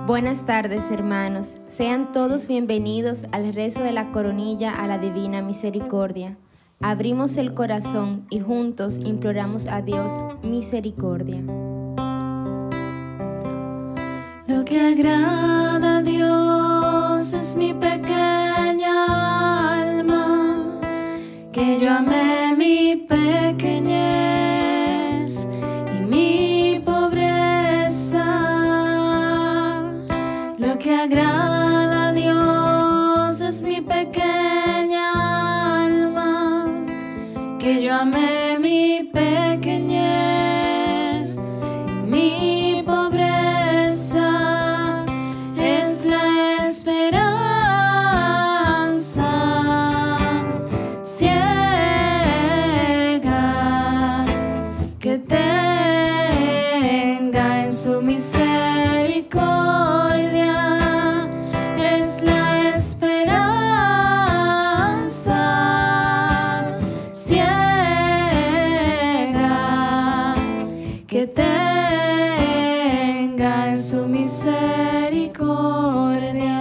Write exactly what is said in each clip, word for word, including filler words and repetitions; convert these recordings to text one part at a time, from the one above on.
Buenas tardes, hermanos. Sean todos bienvenidos al rezo de la coronilla a la Divina Misericordia. Abrimos el corazón y juntos imploramos a Dios misericordia. Lo que agrada a Dios es mi pequeña alma, que yo amé mi pequeñez y mi pobreza. Lo que agrada a Dios es mi pequeña alma, que yo amé mi pequeñez y mi pobreza. Es la esperanza ciega que tenga en su misericordia. Es la esperanza ciega que tenga en su misericordia.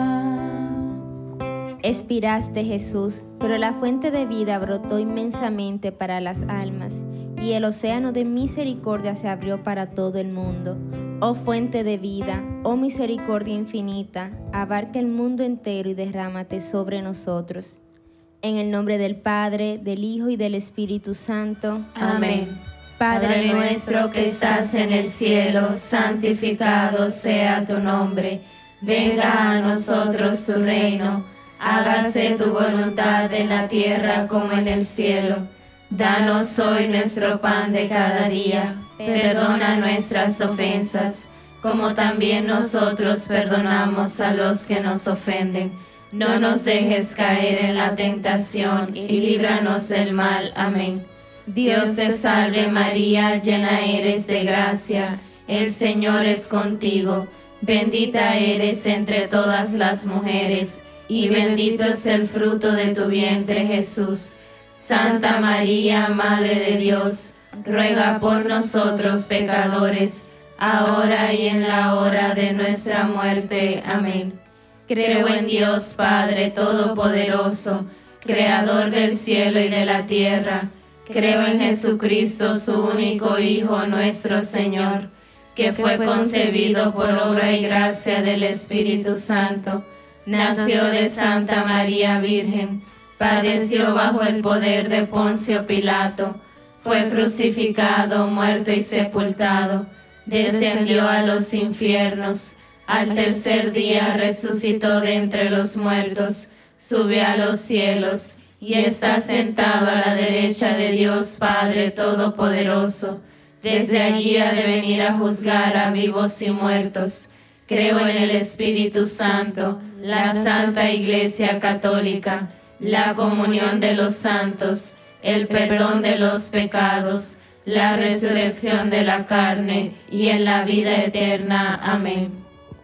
Expiraste, Jesús, pero la fuente de vida brotó inmensamente para las almas, y el océano de misericordia se abrió para todo el mundo. Oh fuente de vida, oh misericordia infinita, abarca el mundo entero y derrámate sobre nosotros. En el nombre del Padre, del Hijo y del Espíritu Santo. Amén. Padre nuestro que estás en el cielo, santificado sea tu nombre. Venga a nosotros tu reino. Hágase tu voluntad en la tierra como en el cielo. Danos hoy nuestro pan de cada día. Perdona nuestras ofensas, como también nosotros perdonamos a los que nos ofenden. No nos dejes caer en la tentación y líbranos del mal. Amén. Dios te salve María, llena eres de gracia, el Señor es contigo. Bendita eres entre todas las mujeres, y bendito es el fruto de tu vientre, Jesús. Santa María, Madre de Dios, ruega por nosotros pecadores, ahora y en la hora de nuestra muerte. Amén. Creo en Dios Padre Todopoderoso, Creador del cielo y de la tierra. Creo en Jesucristo, su único Hijo, nuestro Señor, que fue concebido por obra y gracia del Espíritu Santo. Nació de Santa María Virgen, padeció bajo el poder de Poncio Pilato, fue crucificado, muerto y sepultado, descendió a los infiernos, al tercer día resucitó de entre los muertos, subió a los cielos y está sentado a la derecha de Dios Padre Todopoderoso. Desde allí ha de venir a juzgar a vivos y muertos. Creo en el Espíritu Santo, la Santa Iglesia Católica, la comunión de los santos, el perdón de los pecados, la resurrección de la carne y en la vida eterna. Amén.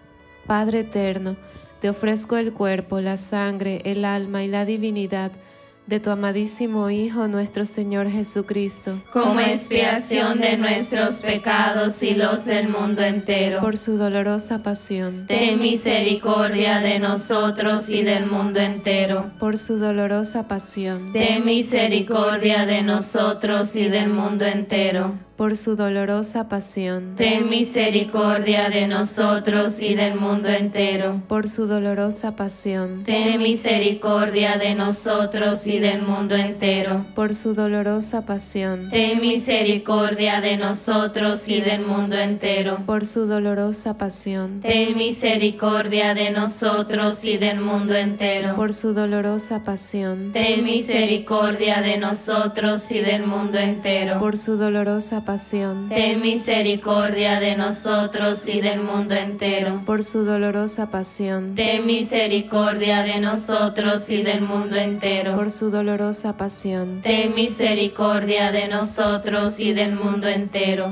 Padre eterno, te ofrezco el cuerpo, la sangre, el alma y la divinidad de tu amadísimo Hijo, nuestro Señor Jesucristo, como expiación de nuestros pecados y los del mundo entero. por su dolorosa pasión, Ten misericordia de nosotros y del mundo entero. por su dolorosa pasión, Ten misericordia de nosotros y del mundo entero. por su dolorosa pasión, Ten misericordia de nosotros y del mundo entero. por su dolorosa pasión, Ten misericordia de nosotros y del mundo entero. por su dolorosa pasión, Ten misericordia de nosotros y del mundo entero. por su dolorosa pasión, Ten misericordia de nosotros y del mundo entero. por su dolorosa pasión, Ten misericordia de nosotros y del mundo entero. por su dolorosa pasión, Ten misericordia de nosotros y del mundo entero. por su dolorosa pasión, Ten misericordia de nosotros y del mundo entero. por su dolorosa pasión, Ten misericordia de nosotros y del mundo entero.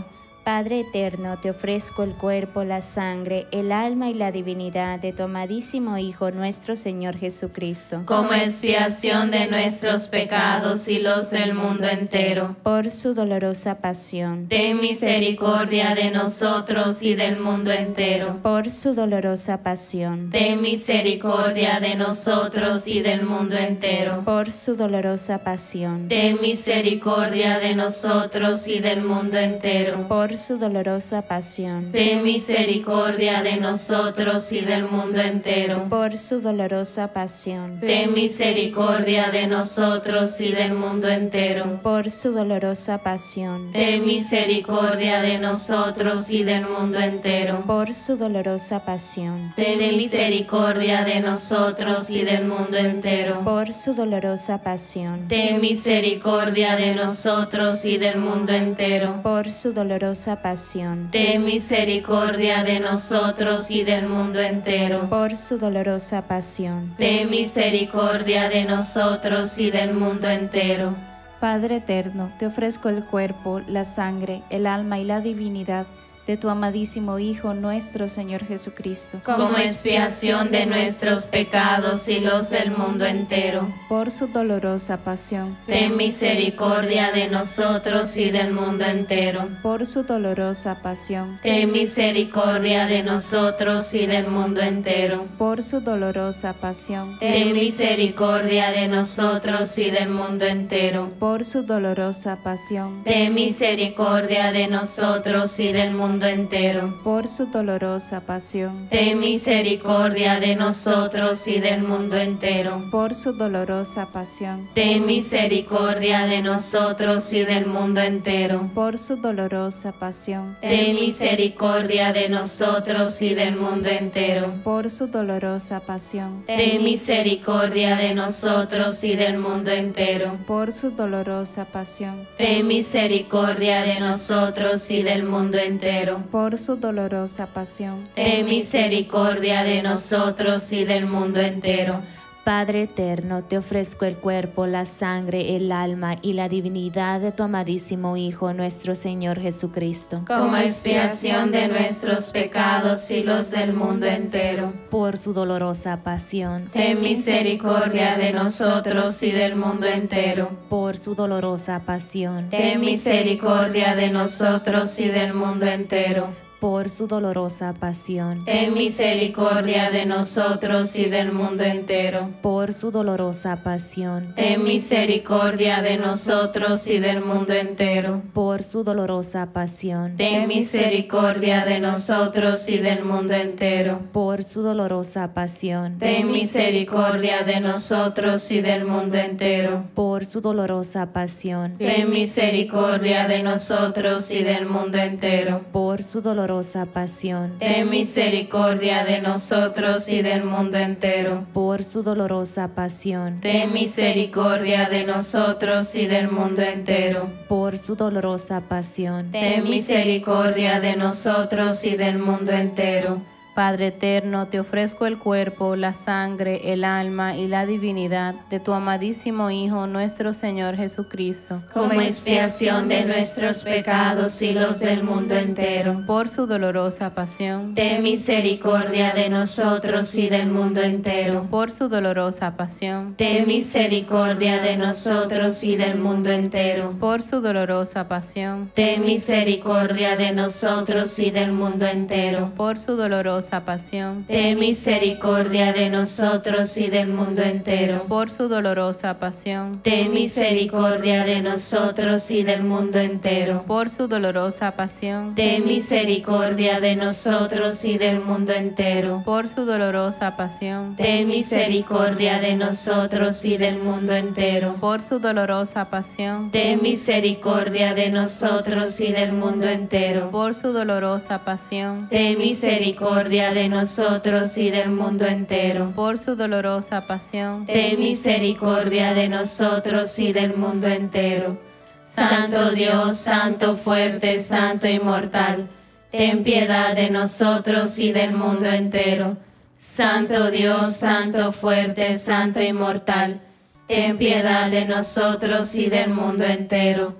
Padre eterno, te ofrezco el cuerpo, la sangre, el alma y la divinidad de tu amadísimo Hijo, nuestro Señor Jesucristo, como expiación de nuestros pecados y los del mundo entero. por su dolorosa pasión, Ten misericordia de nosotros y del mundo entero. por su dolorosa pasión, Ten misericordia de nosotros y del mundo entero. por su dolorosa pasión, Ten misericordia de nosotros y del mundo entero. por su dolorosa pasión, Ten misericordia de nosotros y del mundo entero. por su dolorosa pasión, Ten misericordia de nosotros y del mundo entero. por su dolorosa pasión, Ten misericordia de nosotros y del mundo entero. por su dolorosa pasión, Ten misericordia de nosotros y del mundo entero. por su dolorosa pasión, Ten misericordia de nosotros y del mundo entero. por su dolorosa pasión, Ten misericordia de nosotros y del mundo entero. por su dolorosa pasión. Ten misericordia de nosotros y del mundo entero. Padre eterno, te ofrezco el cuerpo, la sangre, el alma y la divinidad de tu amadísimo Hijo, nuestro Señor Jesucristo, como expiación de nuestros pecados y los del mundo entero. por su dolorosa pasión, Ten misericordia de nosotros y del mundo entero. por su dolorosa pasión, Ten misericordia de nosotros y del mundo entero. por su dolorosa pasión, Ten misericordia de nosotros y del mundo entero. por su dolorosa pasión, Ten misericordia de nosotros y del mundo entero. por su dolorosa pasión, Ten misericordia de nosotros y del mundo entero. por su dolorosa pasión, Ten misericordia de nosotros y del mundo entero. por su dolorosa pasión, Ten misericordia de nosotros y del mundo entero. por su dolorosa pasión, Ten misericordia de nosotros y del mundo entero. por su dolorosa pasión, Ten misericordia de nosotros y del mundo entero. por su dolorosa pasión, Ten misericordia de nosotros y del mundo entero. Padre eterno, te ofrezco el cuerpo, la sangre, el alma y la divinidad de tu amadísimo Hijo, nuestro Señor Jesucristo, como expiación de nuestros pecados y los del mundo entero. por su dolorosa pasión, Ten misericordia de nosotros y del mundo entero. por su dolorosa pasión, Ten misericordia de nosotros y del mundo entero. por su dolorosa pasión, Ten misericordia de nosotros y del mundo entero. por su dolorosa pasión, Ten misericordia de nosotros y del mundo entero. por su dolorosa pasión, Ten misericordia de nosotros y del mundo entero. por su dolorosa pasión, Ten misericordia de nosotros y del mundo entero. por su dolorosa pasión, Ten misericordia de nosotros y del mundo entero. por su dolorosa pasión, Ten misericordia de nosotros y del mundo entero. por su dolorosa pasión, Ten misericordia de nosotros y del mundo entero. por su dolorosa pasión, Ten misericordia de nosotros y del mundo entero. Padre eterno, te ofrezco el cuerpo, la sangre, el alma y la divinidad de tu amadísimo Hijo, nuestro Señor Jesucristo, como expiación de nuestros pecados y los del mundo entero. por su dolorosa pasión, Ten misericordia de nosotros y del mundo entero. por su dolorosa pasión, Ten misericordia de nosotros y del mundo entero. por su dolorosa pasión, Ten misericordia de nosotros y del mundo entero. por su dolorosa pasión, Ten misericordia de nosotros y del mundo entero. por su dolorosa pasión, Ten misericordia de nosotros y del mundo entero. por su dolorosa pasión, Ten misericordia de nosotros y del mundo entero. por su dolorosa pasión, Ten misericordia de nosotros y del mundo entero. por su dolorosa pasión, Ten misericordia de nosotros y del mundo entero. por su dolorosa pasión, Ten misericordia de nosotros y del mundo entero. por su dolorosa pasión, Ten misericordia de nosotros y del mundo entero. Santo Dios, Santo fuerte, Santo inmortal, ten piedad de nosotros y del mundo entero. Santo Dios, Santo fuerte, Santo inmortal, ten piedad de nosotros y del mundo entero.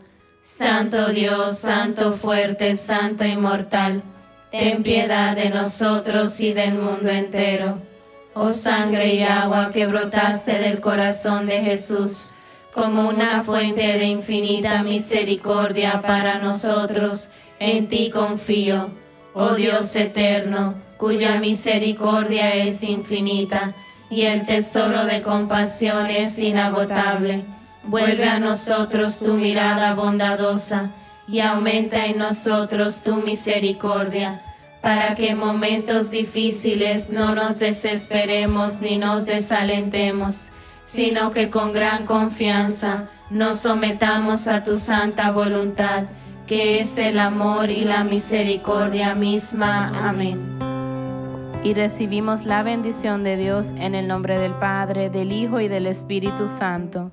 Santo Dios, Santo fuerte, Santo inmortal, ten piedad de nosotros y del mundo entero. Oh sangre y agua que brotaste del corazón de Jesús, como una fuente de infinita misericordia para nosotros, en ti confío. Oh Dios eterno, cuya misericordia es infinita y el tesoro de compasión es inagotable, vuelve a nosotros tu mirada bondadosa y aumenta en nosotros tu misericordia, para que en momentos difíciles no nos desesperemos ni nos desalentemos, sino que con gran confianza nos sometamos a tu santa voluntad, que es el amor y la misericordia misma. Amén. Y recibimos la bendición de Dios en el nombre del Padre, del Hijo y del Espíritu Santo.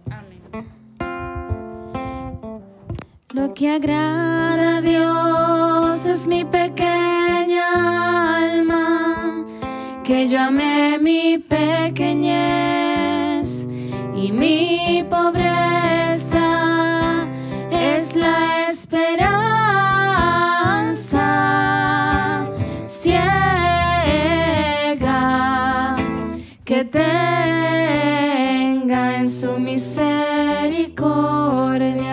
Lo que agrada a Dios es mi pequeña alma, que yo amé mi pequeñez y mi pobreza es la esperanza ciega que tenga en su misericordia.